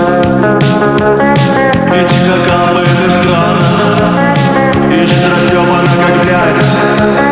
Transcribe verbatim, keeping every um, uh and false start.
Печка капает из крана, и жизнь растрепана, как грязь.